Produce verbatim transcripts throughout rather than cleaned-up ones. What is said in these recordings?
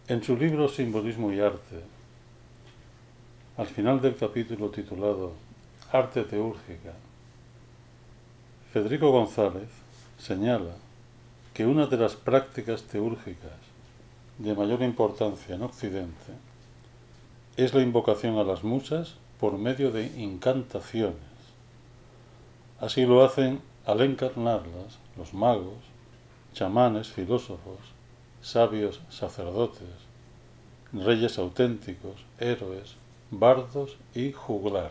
En su libro Simbolismo y Arte, al final del capítulo titulado Arte teúrgica, Federico González señala que una de las prácticas teúrgicas de mayor importancia en Occidente es la invocación a las musas por medio de incantaciones. Así lo hacen al encarnarlas los magos, chamanes, filósofos, sabios sacerdotes, reyes auténticos, héroes, bardos y juglares.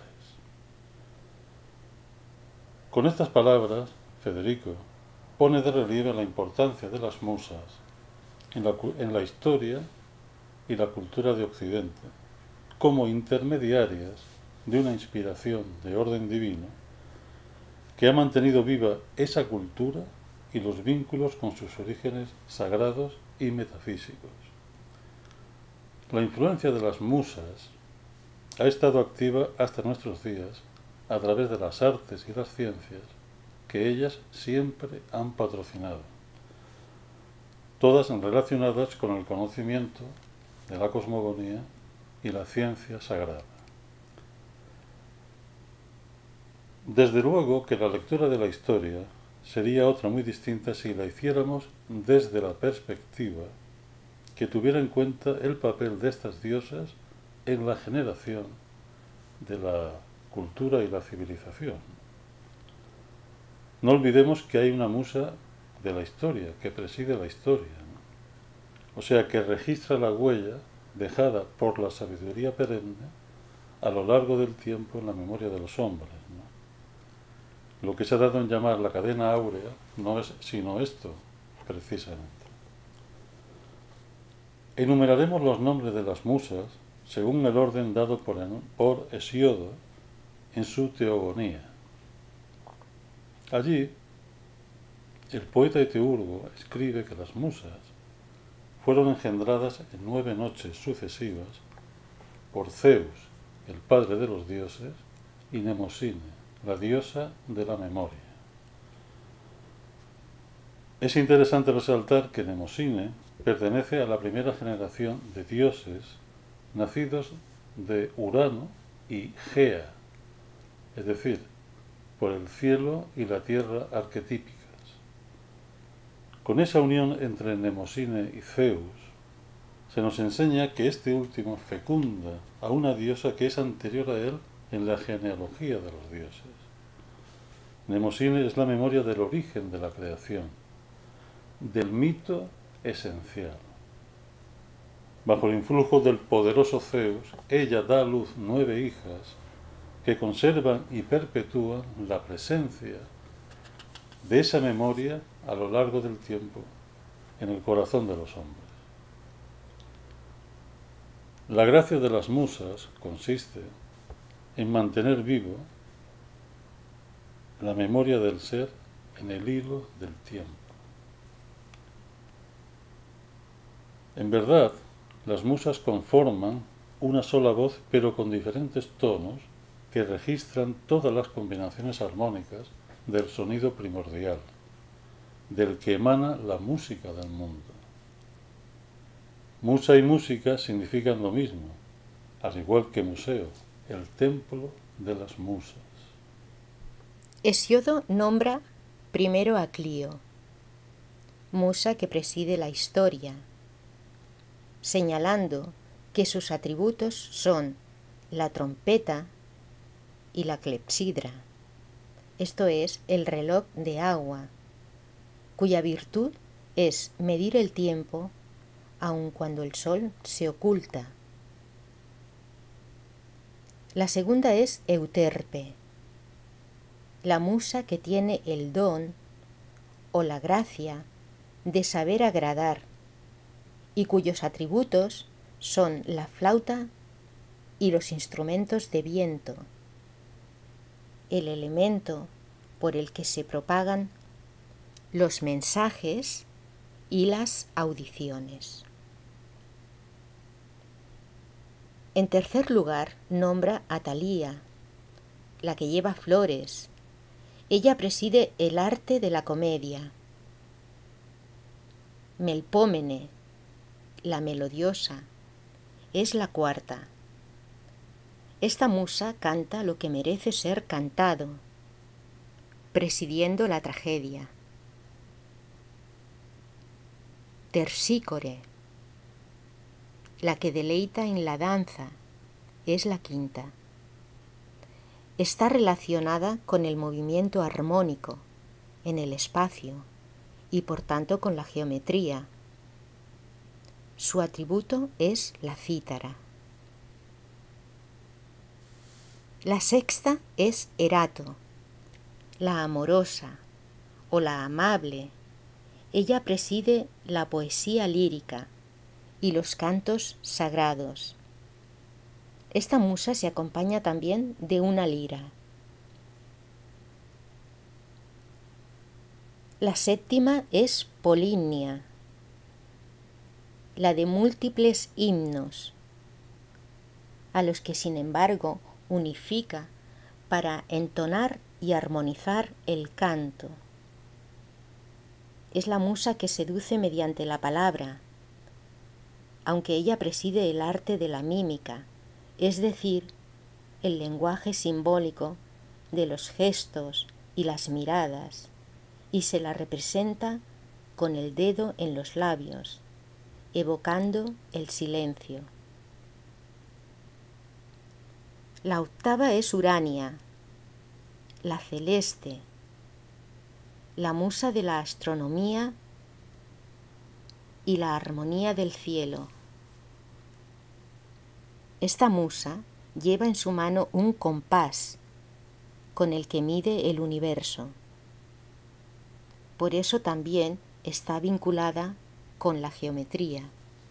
Con estas palabras, Federico pone de relieve la importancia de las musas en la, en la historia y la cultura de Occidente como intermediarias de una inspiración de orden divino que ha mantenido viva esa cultura y los vínculos con sus orígenes sagrados y metafísicos. La influencia de las musas ha estado activa hasta nuestros días a través de las artes y las ciencias que ellas siempre han patrocinado, todas relacionadas con el conocimiento de la cosmogonía y la ciencia sagrada. Desde luego que la lectura de la historia sería otra muy distinta si la hiciéramos desde la perspectiva que tuviera en cuenta el papel de estas diosas en la generación de la cultura y la civilización. No olvidemos que hay una musa de la historia, que preside la historia, ¿no? O sea, que registra la huella dejada por la sabiduría perenne a lo largo del tiempo en la memoria de los hombres, ¿no? Lo que se ha dado en llamar la cadena áurea no es sino esto, precisamente. Enumeraremos los nombres de las musas según el orden dado por, por Hesíodo en su Teogonía. Allí, el poeta y teurgo escribe que las musas fueron engendradas en nueve noches sucesivas por Zeus, el padre de los dioses, y Mnemosine, la diosa de la memoria. Es interesante resaltar que Mnemosine pertenece a la primera generación de dioses nacidos de Urano y Gea, es decir, por el cielo y la tierra arquetípicas. Con esa unión entre Mnemosine y Zeus, se nos enseña que este último fecunda a una diosa que es anterior a él en la genealogía de los dioses. Mnemosine es la memoria del origen de la creación, del mito esencial. Bajo el influjo del poderoso Zeus, ella da a luz nueve hijas que conservan y perpetúan la presencia de esa memoria a lo largo del tiempo en el corazón de los hombres. La gracia de las musas consiste en mantener vivo la memoria del ser en el hilo del tiempo. En verdad, las musas conforman una sola voz, pero con diferentes tonos que registran todas las combinaciones armónicas del sonido primordial, del que emana la música del mundo. Musa y música significan lo mismo, al igual que museo, el templo de las musas. Hesíodo nombra primero a Clío, musa que preside la historia, señalando que sus atributos son la trompeta y la clepsidra, esto es, el reloj de agua, cuya virtud es medir el tiempo aun cuando el sol se oculta. La segunda es Euterpe, la musa que tiene el don o la gracia de saber agradar y cuyos atributos son la flauta y los instrumentos de viento, el elemento por el que se propagan los mensajes y las audiciones. En tercer lugar, nombra a Talía, la que lleva flores. Ella preside el arte de la comedia. Melpómene, la melodiosa, es la cuarta. Esta musa canta lo que merece ser cantado, presidiendo la tragedia. Terpsícore, la que deleita en la danza, es la quinta. Está relacionada con el movimiento armónico en el espacio y por tanto con la geometría. Su atributo es la cítara. La sexta es Erato, la amorosa o la amable. Ella preside la poesía lírica y los cantos sagrados. Esta musa se acompaña también de una lira. La séptima es Polinia, la de múltiples himnos, a los que sin embargo unifica para entonar y armonizar el canto. Es la musa que seduce mediante la palabra, aunque ella preside el arte de la mímica, es decir, el lenguaje simbólico de los gestos y las miradas, y se la representa con el dedo en los labios, evocando el silencio. La octava es Urania, la celeste, la musa de la astronomía y la armonía del cielo. Esta musa lleva en su mano un compás con el que mide el universo. Por eso también está vinculada con la geometría.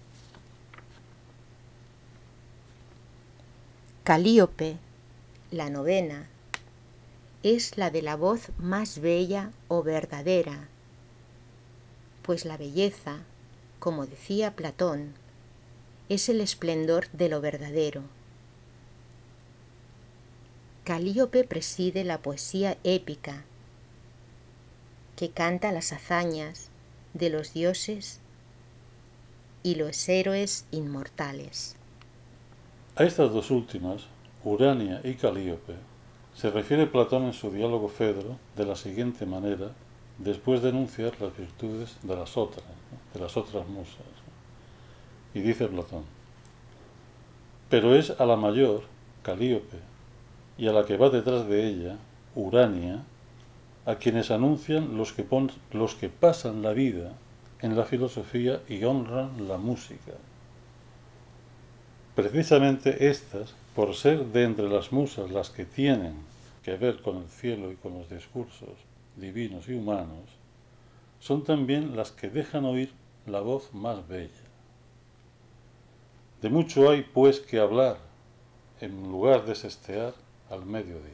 Calíope, la novena, es la de la voz más bella o verdadera, pues la belleza, como decía Platón, es el esplendor de lo verdadero. Calíope preside la poesía épica, que canta las hazañas de los dioses y los héroes inmortales. A estas dos últimas, Urania y Calíope, se refiere Platón en su diálogo Fedro de la siguiente manera, después de enunciar las virtudes de las otras, ¿no? de las otras musas. Y dice Platón: pero es a la mayor, Calíope, y a la que va detrás de ella, Urania, a quienes anuncian los que, pon, los que pasan la vida en la filosofía y honran la música. Precisamente estas, por ser de entre las musas las que tienen que ver con el cielo y con los discursos divinos y humanos, son también las que dejan oír la voz más bella. De mucho hay, pues, que hablar, en lugar de sestear al mediodía.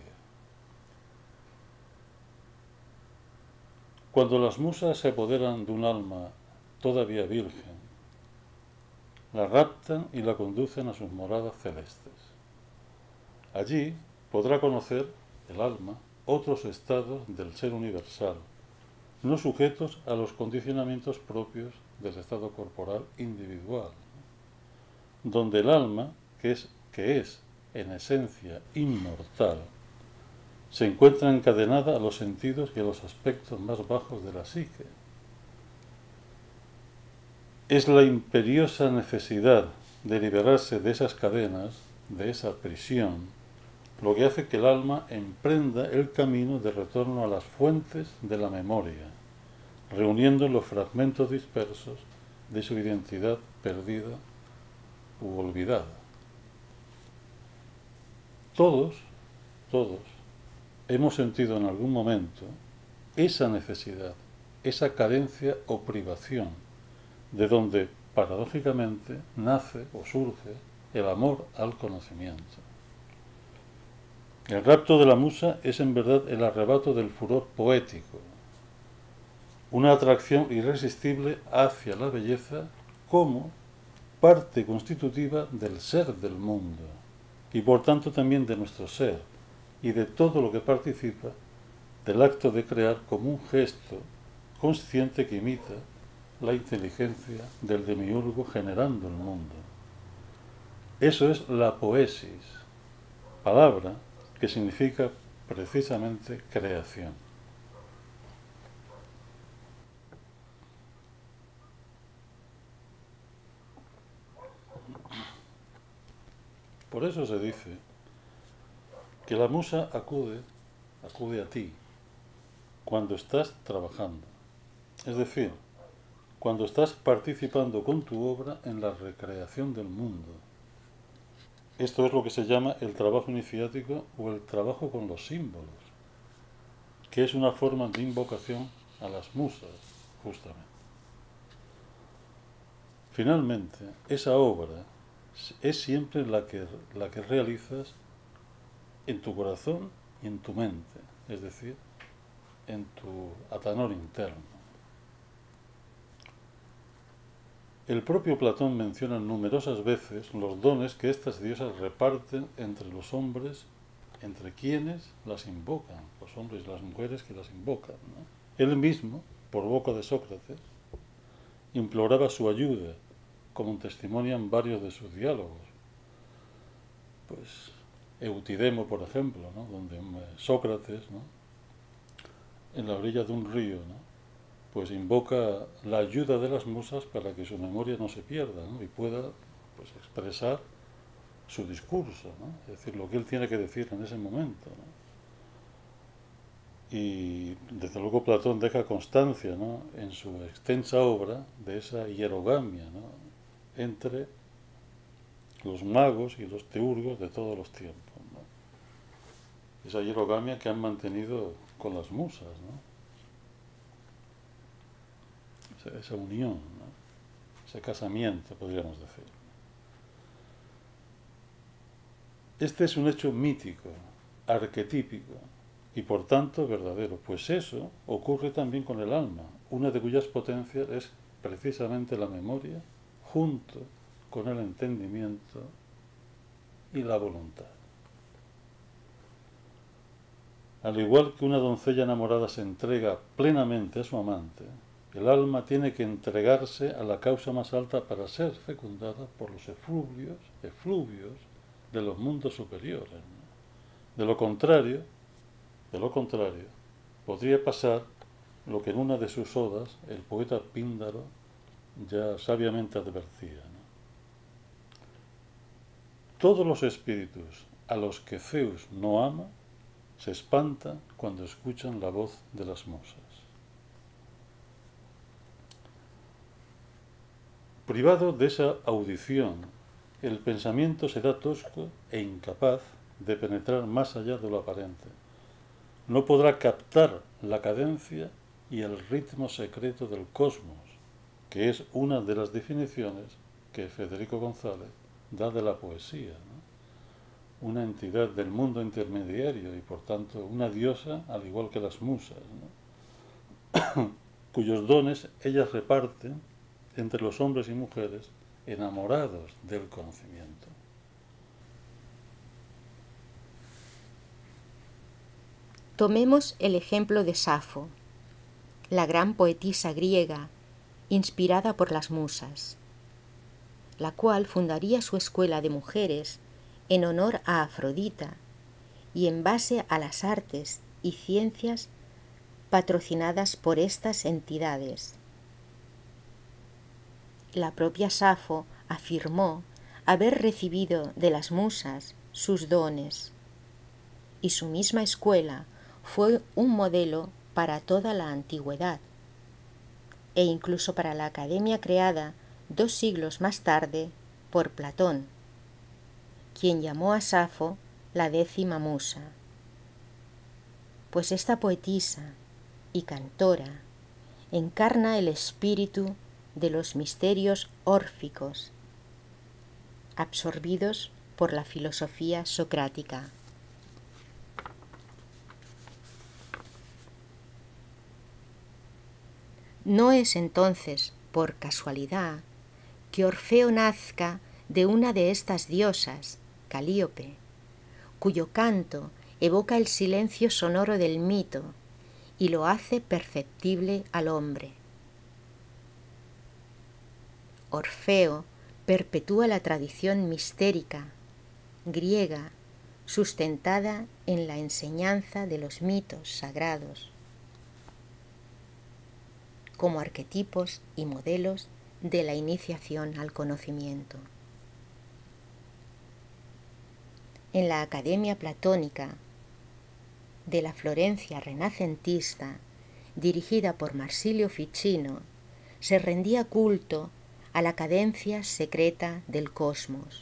Cuando las musas se apoderan de un alma todavía virgen, la raptan y la conducen a sus moradas celestes. Allí podrá conocer el alma otros estados del ser universal, no sujetos a los condicionamientos propios del estado corporal individual, donde el alma, que es, que es en esencia inmortal, se encuentra encadenada a los sentidos y a los aspectos más bajos de la psique. Es la imperiosa necesidad de liberarse de esas cadenas, de esa prisión, lo que hace que el alma emprenda el camino de retorno a las fuentes de la memoria, reuniendo los fragmentos dispersos de su identidad perdida u olvidada. Todos, todos, hemos sentido en algún momento esa necesidad, esa carencia o privación, de donde, paradójicamente, nace o surge el amor al conocimiento. El rapto de la musa es en verdad el arrebato del furor poético, una atracción irresistible hacia la belleza como parte constitutiva del ser del mundo, y por tanto también de nuestro ser, y de todo lo que participa del acto de crear como un gesto consciente que imita la inteligencia del demiurgo generando el mundo. Eso es la poesis, palabra que significa precisamente creación. Por eso se dice que la musa acude, acude a ti cuando estás trabajando. Es decir, cuando estás participando con tu obra en la recreación del mundo. Esto es lo que se llama el trabajo iniciático o el trabajo con los símbolos, que es una forma de invocación a las musas, justamente. Finalmente, esa obra es siempre la que, la que realizas en tu corazón y en tu mente, es decir, en tu atanor interno. El propio Platón menciona numerosas veces los dones que estas diosas reparten entre los hombres, entre quienes las invocan, los hombres y las mujeres que las invocan, ¿no? Él mismo, por boca de Sócrates, imploraba su ayuda, como testimonian varios de sus diálogos. Pues Eutidemo, por ejemplo, ¿no? Donde Sócrates, ¿no? en la orilla de un río, ¿no? pues invoca la ayuda de las musas para que su memoria no se pierda, ¿no? y pueda pues, expresar su discurso, ¿no? es decir, lo que él tiene que decir en ese momento, ¿no? Y desde luego Platón deja constancia, ¿no? en su extensa obra de esa hierogamia, ¿no? entre los magos y los teurgos de todos los tiempos, ¿no? esa hierogamia que han mantenido con las musas, ¿no? esa, esa unión, ¿no? ese casamiento, podríamos decir. Este es un hecho mítico, arquetípico y por tanto verdadero, pues eso ocurre también con el alma, una de cuyas potencias es precisamente la memoria junto con el entendimiento y la voluntad. Al igual que una doncella enamorada se entrega plenamente a su amante, el alma tiene que entregarse a la causa más alta para ser fecundada por los efluvios, efluvios de los mundos superiores, ¿no? De lo contrario, de lo contrario, podría pasar lo que en una de sus odas el poeta Píndaro ya sabiamente advertía, ¿no? Todos los espíritus a los que Zeus no ama se espantan cuando escuchan la voz de las musas. Privado de esa audición, el pensamiento será tosco e incapaz de penetrar más allá de lo aparente. No podrá captar la cadencia y el ritmo secreto del cosmos, que es una de las definiciones que Federico González da de la poesía, ¿no? Una entidad del mundo intermediario y por tanto una diosa al igual que las musas, ¿no? cuyos dones ellas reparten entre los hombres y mujeres enamorados del conocimiento. Tomemos el ejemplo de Safo, la gran poetisa griega, inspirada por las musas, la cual fundaría su escuela de mujeres en honor a Afrodita y en base a las artes y ciencias patrocinadas por estas entidades. La propia Safo afirmó haber recibido de las musas sus dones, y su misma escuela fue un modelo para toda la antigüedad, e incluso para la academia creada dos siglos más tarde por Platón, quien llamó a Safo la décima musa, pues esta poetisa y cantora encarna el espíritu de los misterios órficos, absorbidos por la filosofía socrática. No es entonces por casualidad que Orfeo nazca de una de estas diosas, Calíope, cuyo canto evoca el silencio sonoro del mito y lo hace perceptible al hombre. Orfeo perpetúa la tradición mistérica griega sustentada en la enseñanza de los mitos sagrados como arquetipos y modelos de la iniciación al conocimiento. En la Academia Platónica de la Florencia renacentista, dirigida por Marsilio Ficino, se rendía culto a la cadencia secreta del cosmos.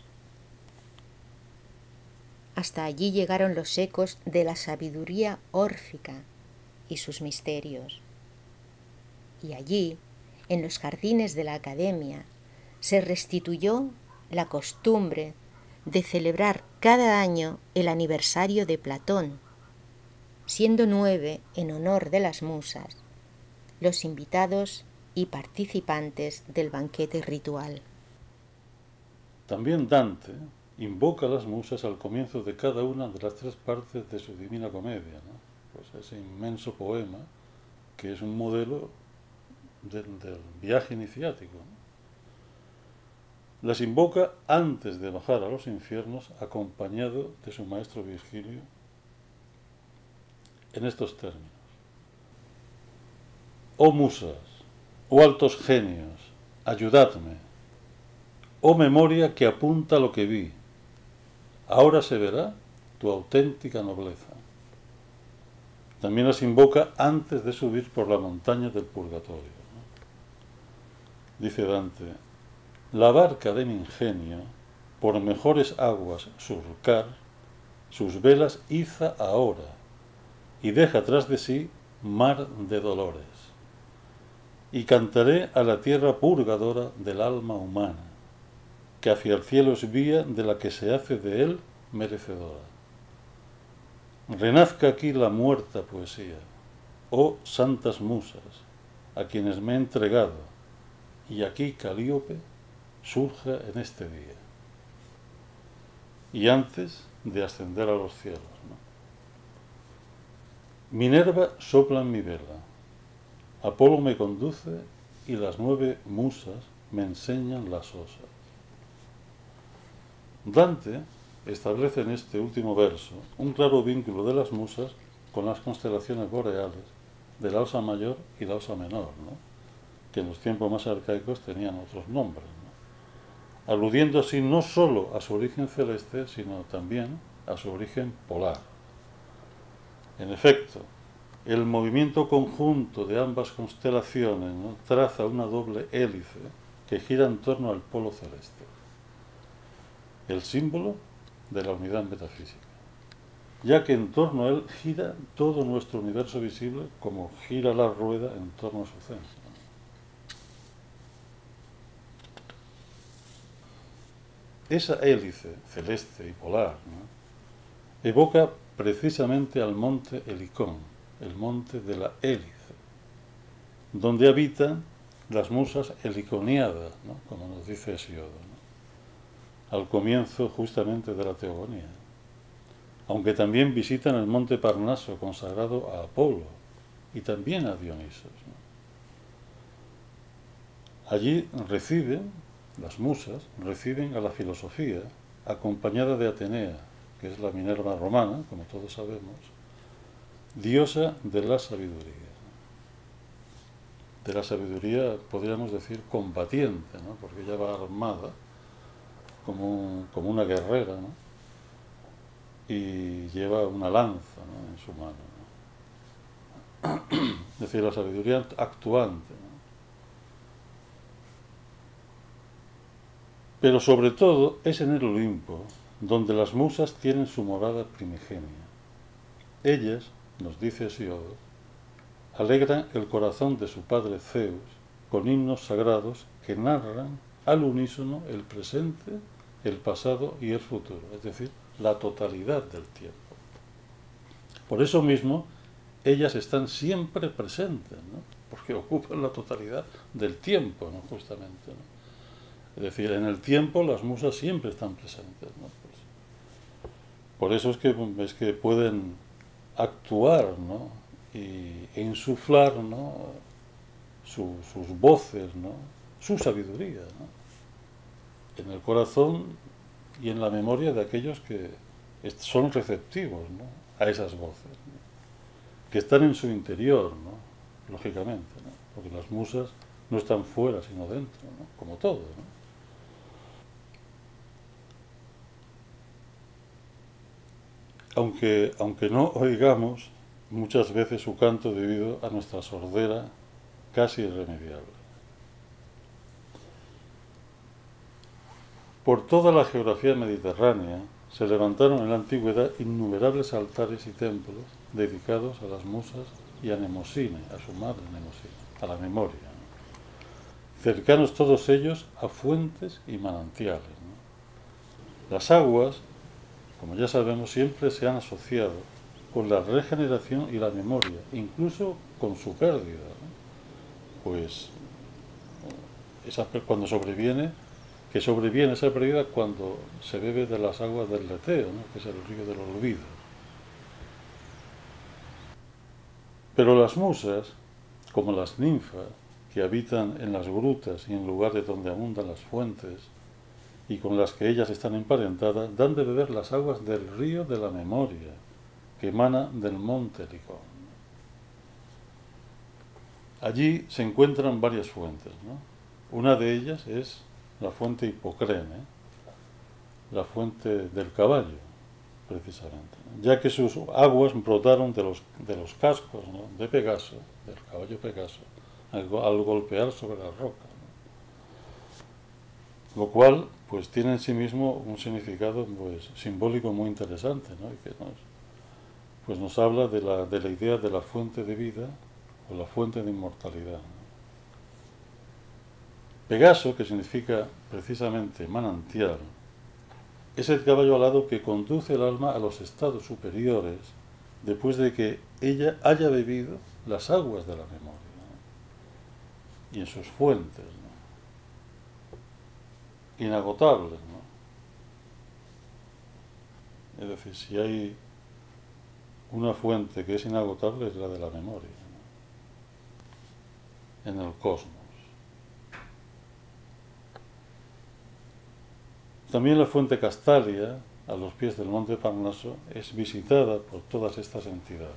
Hasta allí llegaron los ecos de la sabiduría órfica y sus misterios. Y allí, en los jardines de la Academia, se restituyó la costumbre de celebrar cada año el aniversario de Platón, siendo nueve en honor de las musas los invitados y participantes del banquete ritual. También Dante invoca a las musas al comienzo de cada una de las tres partes de su Divina Comedia, ¿no? Pues ese inmenso poema que es un modelo del, del viaje iniciático, ¿no? Las invoca antes de bajar a los infiernos acompañado de su maestro Virgilio en estos términos: oh musas, oh altos genios, ayudadme, oh memoria que apunta lo que vi, ahora se verá tu auténtica nobleza. También las invoca antes de subir por la montaña del purgatorio, ¿no? Dice Dante: la barca de mi ingenio, por mejores aguas surcar, sus velas iza ahora, y deja tras de sí mar de dolores. Y cantaré a la tierra purgadora del alma humana, que hacia el cielo es vía de la que se hace de él merecedora. Renazca aquí la muerta poesía, oh santas musas, a quienes me he entregado, y aquí Calíope surja en este día. Y antes de ascender a los cielos, ¿no? Minerva sopla en mi vela, Apolo me conduce y las nueve musas me enseñan las osas. Dante establece en este último verso un claro vínculo de las musas con las constelaciones boreales de la Osa Mayor y la Osa Menor, ¿no? Que en los tiempos más arcaicos tenían otros nombres, ¿no? Aludiendo así no sólo a su origen celeste, sino también a su origen polar. En efecto, el movimiento conjunto de ambas constelaciones, ¿no?, traza una doble hélice que gira en torno al polo celeste, el símbolo de la unidad metafísica, ya que en torno a él gira todo nuestro universo visible como gira la rueda en torno a su centro. Esa hélice celeste y polar, ¿no?, evoca precisamente al monte Helicón, el monte de la hélice, donde habitan las musas heliconiadas, ¿no?, como nos dice Hesíodo, ¿no?, al comienzo justamente de la teogonía, aunque también visitan el monte Parnaso consagrado a Apolo y también a Dionisos, ¿no? Allí reciben, las musas reciben a la filosofía acompañada de Atenea, que es la Minerva romana, como todos sabemos, diosa de la sabiduría. De la sabiduría, podríamos decir, combatiente, ¿no?, porque ella va armada como, como una guerrera, ¿no?, y lleva una lanza, ¿no?, en su mano, ¿no? Es decir, la sabiduría actuante, ¿no? Pero sobre todo es en el Olimpo donde las musas tienen su morada primigenia. Ellas, nos dice Hesíodo, alegran el corazón de su padre Zeus con himnos sagrados que narran al unísono el presente, el pasado y el futuro, es decir, la totalidad del tiempo. Por eso mismo, ellas están siempre presentes, ¿no?, porque ocupan la totalidad del tiempo, ¿no?, justamente, ¿no? Es decir, en el tiempo las musas siempre están presentes, ¿no? Pues, por eso es que, es que pueden actuar, ¿no?, y, e insuflar, ¿no?, su, sus voces, ¿no?, su sabiduría, ¿no? En el corazón y en la memoria de aquellos que son receptivos, ¿no?, a esas voces, ¿no?, que están en su interior, ¿no?, lógicamente, ¿no?, porque las musas no están fuera sino dentro, ¿no?, como todo, ¿no? Aunque, aunque no oigamos muchas veces su canto debido a nuestra sordera casi irremediable. Por toda la geografía mediterránea se levantaron en la antigüedad innumerables altares y templos dedicados a las musas y a Mnemosine, a su madre Mnemosine, a la memoria, ¿no?, cercanos todos ellos a fuentes y manantiales, ¿no? Las aguas, como ya sabemos, siempre se han asociado con la regeneración y la memoria, incluso con su pérdida, ¿no? Pues esa, cuando sobreviene, que sobreviene esa pérdida cuando se bebe de las aguas del Leteo, ¿no?, que es el río del olvido. Pero las musas, como las ninfas, que habitan en las grutas y en lugares donde abundan las fuentes, y con las que ellas están emparentadas, dan de beber las aguas del río de la memoria, que emana del monte Licón. Allí se encuentran varias fuentes, ¿no? Una de ellas es la fuente Hipocrene, la fuente del caballo, precisamente, ¿no?, ya que sus aguas brotaron de los, de los cascos, ¿no?, de Pegaso, del caballo Pegaso, al, al golpear sobre la roca, ¿no? Lo cual pues tiene en sí mismo un significado pues simbólico muy interesante, ¿no?, y que nos, pues nos habla de la, de la idea de la fuente de vida o la fuente de inmortalidad, ¿no? Pegaso, que significa precisamente manantial, es el caballo alado que conduce el alma a los estados superiores después de que ella haya bebido las aguas de la memoria, ¿no?, y en sus fuentes, ¿no?, inagotables, ¿no? Es decir, si hay una fuente que es inagotable es la de la memoria, ¿no?, en el cosmos. También la fuente Castalia, a los pies del monte Parnaso, es visitada por todas estas entidades,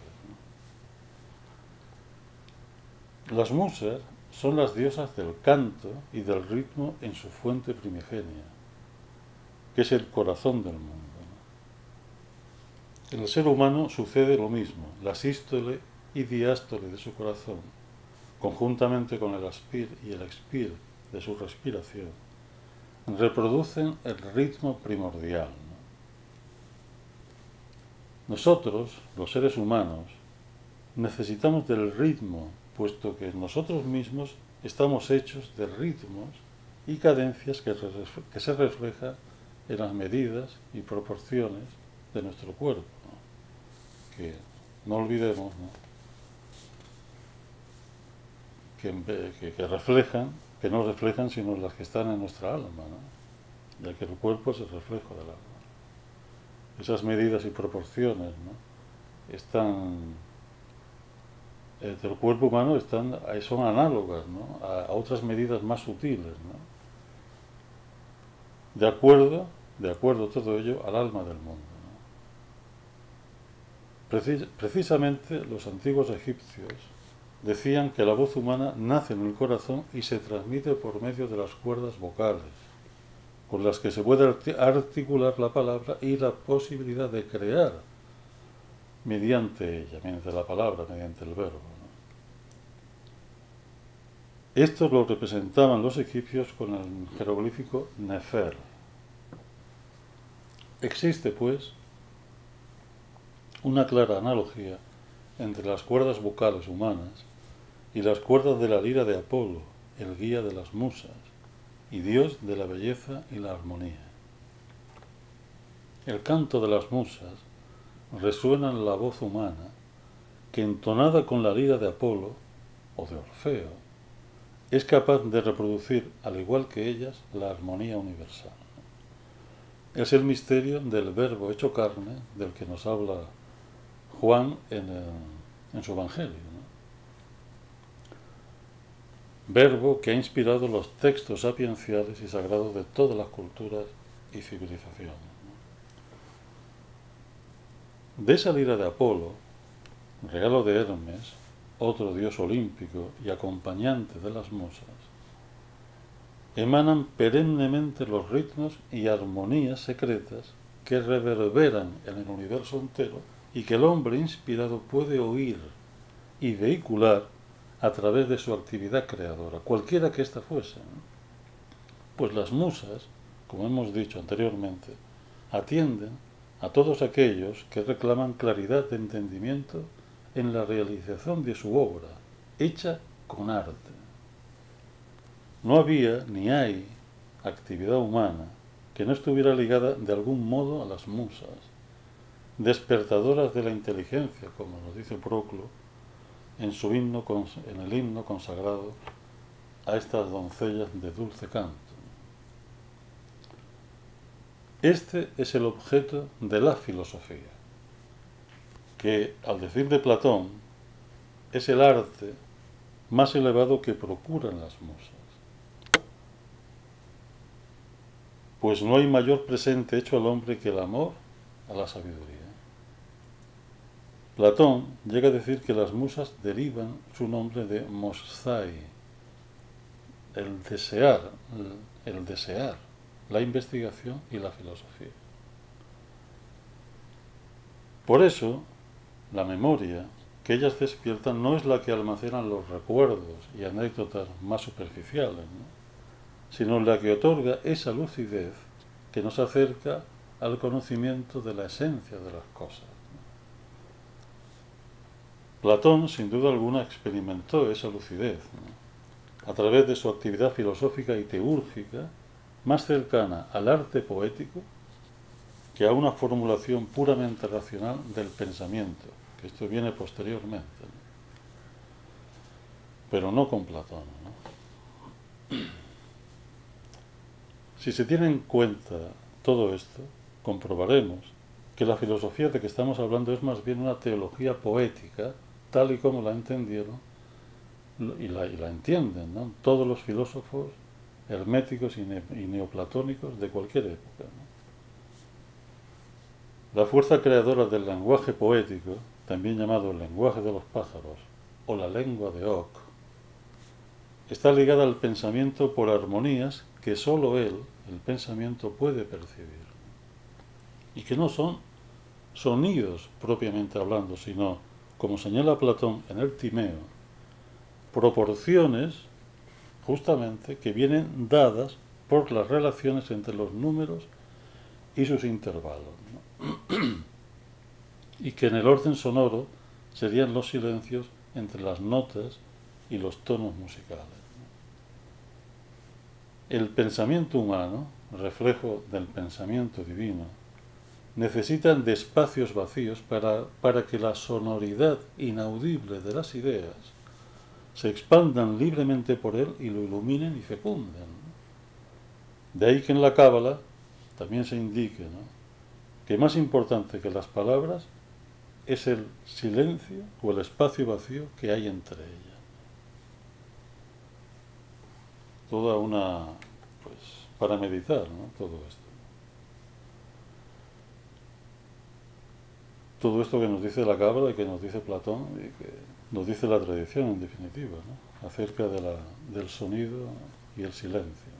¿no? Las musas son las diosas del canto y del ritmo en su fuente primigenia, que es el corazón del mundo, ¿no? En el ser humano sucede lo mismo. La sístole y diástole de su corazón, conjuntamente con el aspir y el expir de su respiración, reproducen el ritmo primordial, ¿no? Nosotros, los seres humanos, necesitamos del ritmo, puesto que nosotros mismos estamos hechos de ritmos y cadencias que, que se reflejan en las medidas y proporciones de nuestro cuerpo, ¿no? Que no olvidemos, ¿no?, que, que, que reflejan, que no reflejan sino las que están en nuestra alma, ¿no?, ya que el cuerpo es el reflejo del alma. Esas medidas y proporciones, ¿no?, están eh, del cuerpo humano están, son análogas, ¿no?, a, a otras medidas más sutiles, ¿no?, de acuerdo, de acuerdo todo ello al alma del mundo, ¿no? Precis, precisamente los antiguos egipcios decían que la voz humana nace en el corazón y se transmite por medio de las cuerdas vocales, con las que se puede articular la palabra y la posibilidad de crear mediante ella, mediante la palabra, mediante el verbo, ¿no? Esto lo representaban los egipcios con el jeroglífico Nefer. Existe, pues, una clara analogía entre las cuerdas vocales humanas y las cuerdas de la lira de Apolo, el guía de las musas y dios de la belleza y la armonía. El canto de las musas resuena en la voz humana que, entonada con la lira de Apolo o de Orfeo, es capaz de reproducir, al igual que ellas, la armonía universal. Es el misterio del verbo hecho carne del que nos habla Juan en, el, en su Evangelio, ¿no? verbo que ha inspirado los textos sapienciales y sagrados de todas las culturas y civilizaciones. De esa lira de Apolo, regalo de Hermes, otro dios olímpico y acompañante de las musas, emanan perennemente los ritmos y armonías secretas que reverberan en el universo entero y que el hombre inspirado puede oír y vehicular a través de su actividad creadora, cualquiera que ésta fuese. Pues las musas, como hemos dicho anteriormente, atienden a todos aquellos que reclaman claridad de entendimiento en la realización de su obra, hecha con arte. No había ni hay actividad humana que no estuviera ligada de algún modo a las musas, despertadoras de la inteligencia, como nos dice Proclo en su himno, en el himno consagrado a estas doncellas de dulce canto. Este es el objeto de la filosofía, que, al decir de Platón, es el arte más elevado que procuran las musas. Pues no hay mayor presente hecho al hombre que el amor a la sabiduría. Platón llega a decir que las musas derivan su nombre de mosthai, el desear, el desear, la investigación y la filosofía. Por eso, la memoria que ellas despiertan no es la que almacenan los recuerdos y anécdotas más superficiales, ¿no?, sino la que otorga esa lucidez que nos acerca al conocimiento de la esencia de las cosas. Platón, sin duda alguna, experimentó esa lucidez, ¿no?, a través de su actividad filosófica y teúrgica, más cercana al arte poético que a una formulación puramente racional del pensamiento, que esto viene posteriormente, ¿no?, pero no con Platón, ¿no? Si se tiene en cuenta todo esto, comprobaremos que la filosofía de que estamos hablando es más bien una teología poética, tal y como la entendieron y la, y la entienden, ¿no?, todos los filósofos herméticos y, ne y neoplatónicos de cualquier época, ¿no? La fuerza creadora del lenguaje poético, también llamado el lenguaje de los pájaros o la lengua de Oc, está ligada al pensamiento por armonías que sólo él, el pensamiento, puede percibir, y que no son sonidos propiamente hablando, sino, como señala Platón en el Timeo, proporciones justamente que vienen dadas por las relaciones entre los números y sus intervalos, ¿no? Y que en el orden sonoro serían los silencios entre las notas y los tonos musicales. El pensamiento humano, reflejo del pensamiento divino, necesita de espacios vacíos para, para que la sonoridad inaudible de las ideas se expandan libremente por él y lo iluminen y fecunden. De ahí que en la Cábala también se indique, ¿no?, que más importante que las palabras es el silencio o el espacio vacío que hay entre ellas. Toda una, pues, para meditar, ¿no?, todo esto. Todo esto que nos dice la Cábala y que nos dice Platón y que nos dice la tradición, en definitiva, ¿no?, acerca de la, del sonido y el silencio,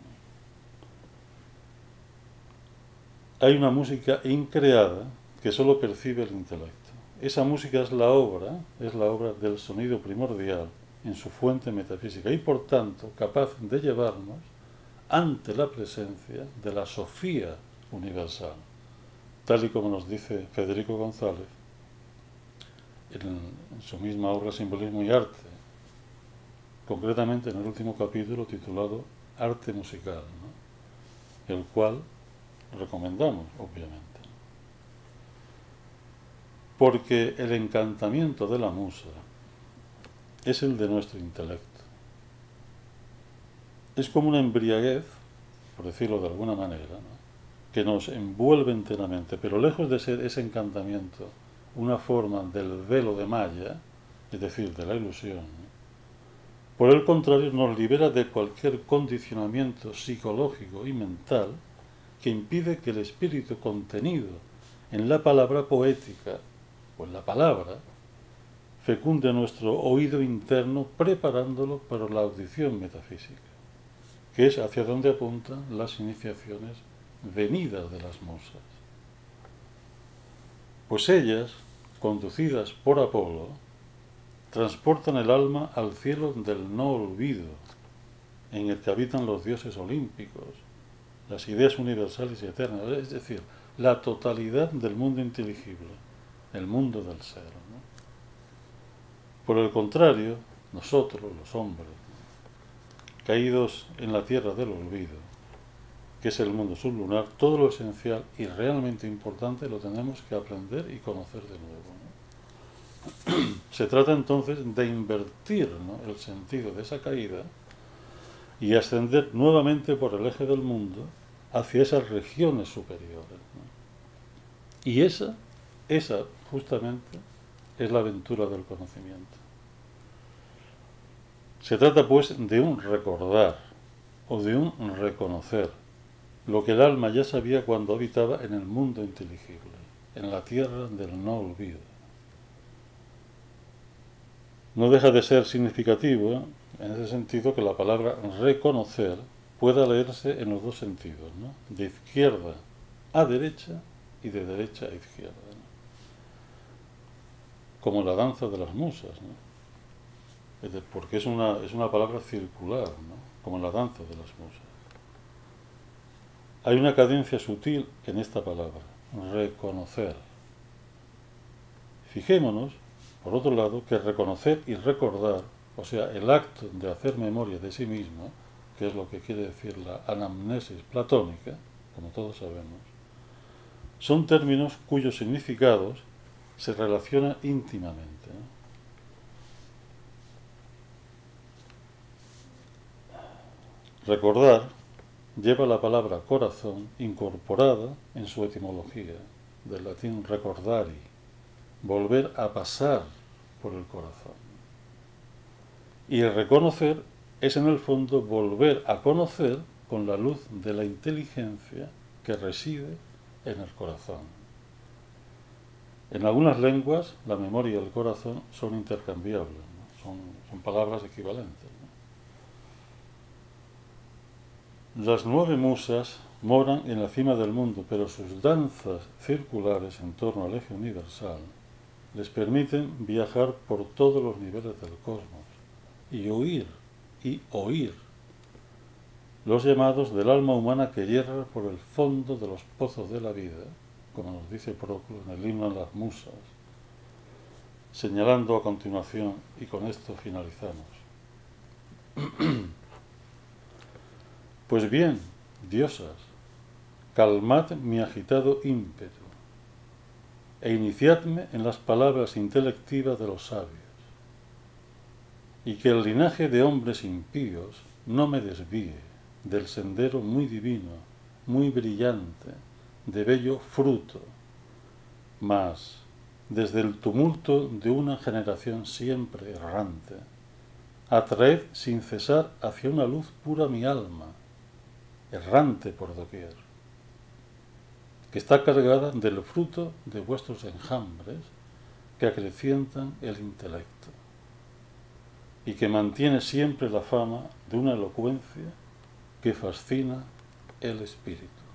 ¿no? Hay una música increada que solo percibe el intelecto. Esa música es la obra, es la obra del sonido primordial en su fuente metafísica y, por tanto, capaz de llevarnos ante la presencia de la Sofía universal, tal y como nos dice Federico González en, en su misma obra Simbolismo y Arte, concretamente en el último capítulo titulado Arte Musical, ¿no?, el cual recomendamos, obviamente. Porque el encantamiento de la musa es el de nuestro intelecto. Es como una embriaguez, por decirlo de alguna manera, ¿no?, que nos envuelve enteramente, pero lejos de ser ese encantamiento una forma del velo de malla, es decir, de la ilusión, ¿no?, Por el contrario, nos libera de cualquier condicionamiento psicológico y mental que impide que el espíritu contenido en la palabra poética o en la palabra fecunde nuestro oído interno preparándolo para la audición metafísica, que es hacia donde apuntan las iniciaciones venidas de las musas. Pues ellas, conducidas por Apolo, transportan el alma al cielo del no olvido, en el que habitan los dioses olímpicos, las ideas universales y eternas, es decir, la totalidad del mundo inteligible, el mundo del ser, ¿no? Por el contrario, nosotros, los hombres, caídos en la tierra del olvido, que es el mundo sublunar, todo lo esencial y realmente importante lo tenemos que aprender y conocer de nuevo, ¿no? Se trata entonces de invertir, ¿no?, el sentido de esa caída y ascender nuevamente por el eje del mundo hacia esas regiones superiores, ¿no? Y esa, esa justamente es la aventura del conocimiento. Se trata pues de un recordar o de un reconocer lo que el alma ya sabía cuando habitaba en el mundo inteligible, en la tierra del no olvido. No deja de ser significativo, ¿eh?, en ese sentido, que la palabra reconocer pueda leerse en los dos sentidos, ¿no?, de izquierda a derecha y de derecha a izquierda, ¿no?, como la danza de las musas, ¿no?, porque es una, es una palabra circular, ¿no?, como la danza de las musas. Hay una cadencia sutil en esta palabra, reconocer. Fijémonos, por otro lado, que reconocer y recordar, o sea, el acto de hacer memoria de sí mismo, que es lo que quiere decir la anamnesis platónica, como todos sabemos, son términos cuyos significados se relacionan íntimamente, ¿no? Recordar lleva la palabra corazón incorporada en su etimología, del latín recordari, volver a pasar por el corazón. Y el reconocer es en el fondo volver a conocer con la luz de la inteligencia que reside en el corazón. En algunas lenguas la memoria y el corazón son intercambiables, ¿no?, son, son palabras equivalentes, ¿no? Las nueve musas moran en la cima del mundo, pero sus danzas circulares en torno al eje universal les permiten viajar por todos los niveles del cosmos y oír y oír los llamados del alma humana que hierra por el fondo de los pozos de la vida, como nos dice Proclo en el himno a las musas, señalando a continuación, y con esto finalizamos. Pues bien, diosas, calmad mi agitado ímpetu e iniciadme en las palabras intelectivas de los sabios, y que el linaje de hombres impíos no me desvíe del sendero muy divino, muy brillante, de bello fruto, mas, desde el tumulto de una generación siempre errante, atraed sin cesar hacia una luz pura mi alma, errante por doquier, que está cargada del fruto de vuestros enjambres que acrecientan el intelecto y que mantiene siempre la fama de una elocuencia que fascina el espíritu.